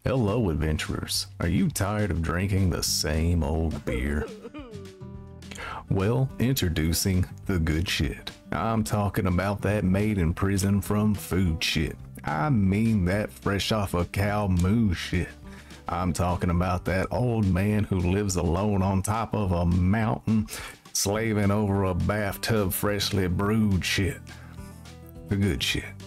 Hello, adventurers. Are you tired of drinking the same old beer? Well, introducing the good shit. I'm talking about that made in prison from food shit. I mean that fresh off a cow moo shit. I'm talking about that old man who lives alone on top of a mountain, slaving over a bathtub freshly brewed shit. The good shit.